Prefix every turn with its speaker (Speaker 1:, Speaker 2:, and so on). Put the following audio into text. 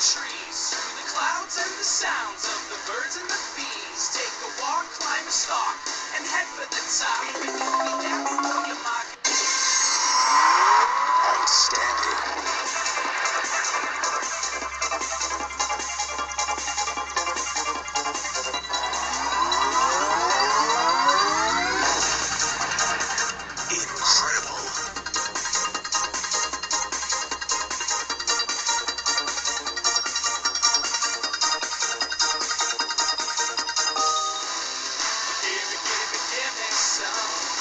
Speaker 1: trees, through the clouds and the sounds of the birds and the bees. Take a walk, climb a stalk, and head for the top. When you be down before you mock. Outstanding. Incredible. Give me some.